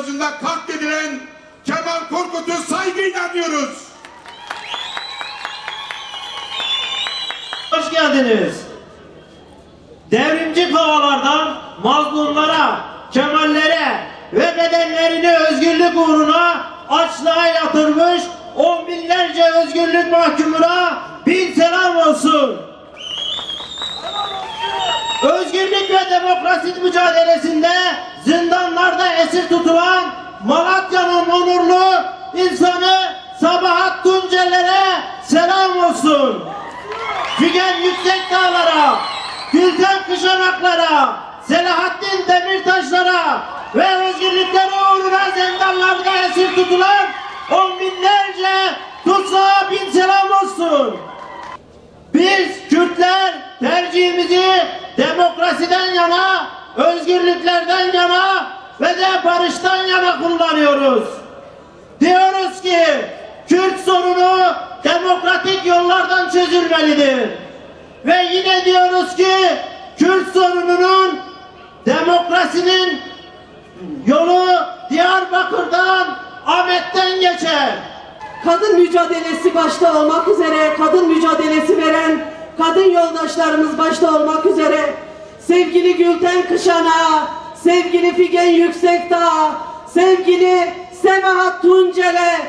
Barajı'nda katledilen Kemal Korkut'u saygıyla anıyoruz. Hoş geldiniz. Devrimci kovalardan mazlumlara, Kemallere ve bedenlerini özgürlük uğruna açlığa yatırmış on binlerce özgürlük mahkumuna bin selam olsun. Özgürlük ve demokrasi mücadelesinde zindanlarda esir tutulan Malatya'nın onurlu insanı Sabahat Tuncelere selam olsun. Figen Yüksekdağlara, Gülten Kışanaklara, Selahattin Demirtaşlara ve özgürlükleri uğruna zindanlarda esir tutulan on binlerce tutsağa bin selam olsun. Biz Kürtler tercihimizi demokrasiden yana, özgürlüklerden yana ve de barıştan yana kullanıyoruz. Diyoruz ki Kürt sorunu demokratik yollardan çözülmelidir. Ve yine diyoruz ki Kürt sorununun demokrasinin yolu Diyarbakır'dan, Ahmet'ten geçer. Kadın mücadelesi başta olmak üzere, kadın mücadelesi veren kadın yoldaşlarımız başta olmak üzere sevgili Gülten Kışanak'a, sevgili Figen Yüksekdağ, sevgili Sabahat Tuncel'e,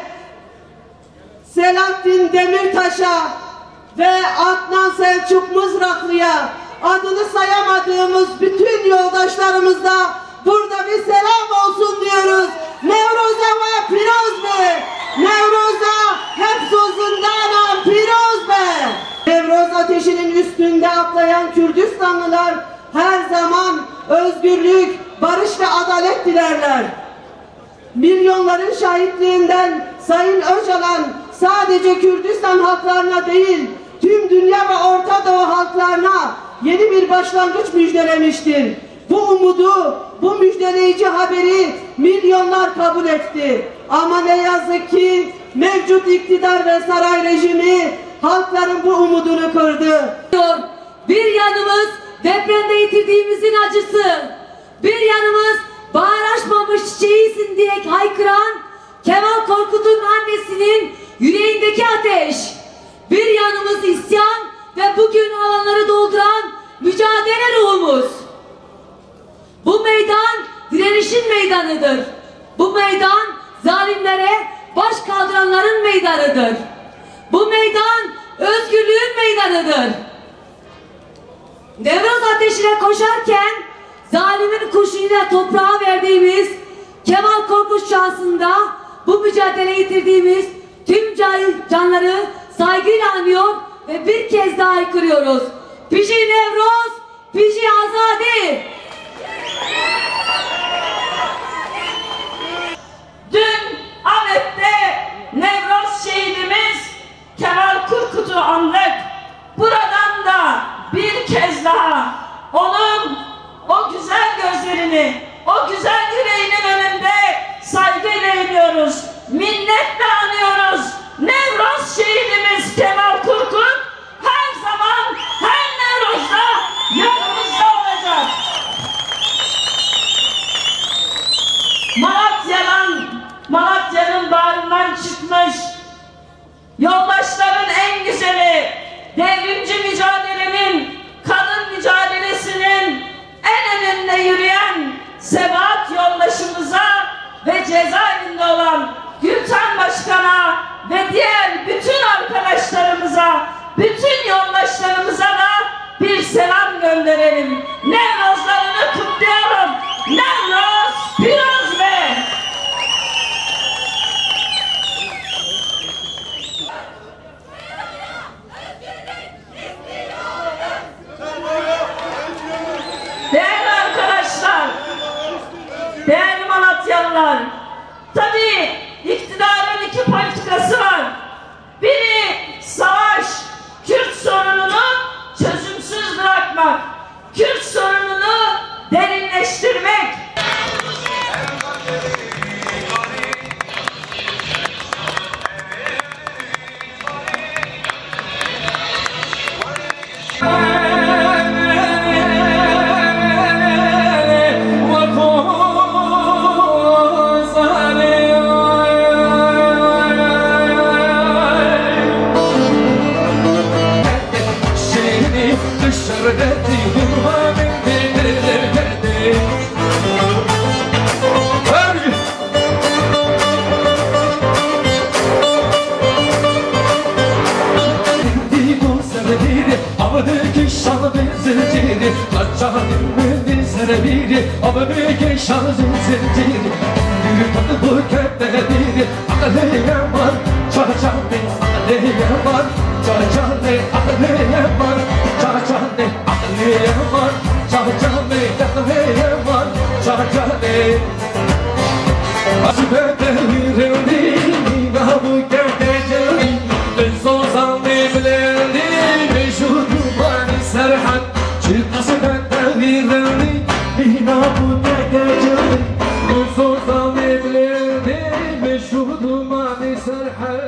Selahattin Demirtaş'a ve Adnan Selçuk Mızraklı'ya, adını sayamadığımız bütün yoldaşlarımızla burada bir selam olsun diyoruz. Nevroza ve Piroz be! Nevroza hep sözünden Piroz be! Nevroz ateşinin üstünde atlayan Kürdistanlılar her zaman özgürlük, barış ve adalet dilerler. Milyonların şahitliğinden Sayın Öcalan sadece Kürdistan halklarına değil, tüm dünya ve Orta Doğu halklarına yeni bir başlangıç müjdelemiştir. Bu umudu, bu müjdeleyici haberi milyonlar kabul etti. Ama ne yazık ki mevcut iktidar ve saray rejimi halkların bu umudunu kırdı. Bir yanımız depremde yitirdiğimizin acısı, bir yanımız bahar açmamış çiçeğisin diye haykıran Kemal Korkut'un annesinin yüreğindeki ateş, bir yanımız isyan ve bugün alanları dolduran mücadele ruhumuz. Bu meydan direnişin meydanıdır. Bu meydan zalimlere baş kaldıranların meydanıdır. Bu meydan özgürlüğün meydanıdır. Nevroz ateşine koşarken zalimin kurşunuyla toprağa verdiğimiz Kemal Korkut şahsında bu mücadele yitirdiğimiz tüm canları saygıyla anıyor ve bir kez daha haykırıyoruz. Pişi Nevroz, Pişi Azadi. Dün Ahmet'te Nevroz şehidimiz Kemal Korkut'u andık. Buradan da bir kez daha onun o güzel gözlerini, o güzel yüreğinin önünde saygıyla eğiliyoruz. Minnetle anıyoruz. Nevroz şehidimiz Kemal Korkut her zaman her Nevroz'da yanımızda olacak. Malatya'nın bağrından çıkmış yoldaşların en güzeli, devrimci mücadelenin, kadın mücadelesinin en önünde yürüyen Sebahat yoldaşımıza ve cezaevinde olan Gülten Başkan'a ve diğer bütün arkadaşlarımıza, bütün yoldaşlarımıza da bir selam gönderelim. Nevrozlarını kutlayalım. Nevroz, Piroz be! Değerli arkadaşlar, değerli Malatyalılar, tabii iktidarın iki politikası var. Biri savaş, Kürt sorununu çözümsüz bırakmak. Kürt biri Amerika şarjın zinciri Yürütü bu kendini Akıllıya var Çarçanı akıllıya var Çarçanı akıllıya var Çarçanı akıllıya var Çarçanı akıllıya var Çarçanı Aşık devirdi Namı gerdeceği Ben sozan bilendi Meşhudu bani serhat Çıkması devirdi Namı gerdeceği Ben sozan bilendi Meşhudu bani serhat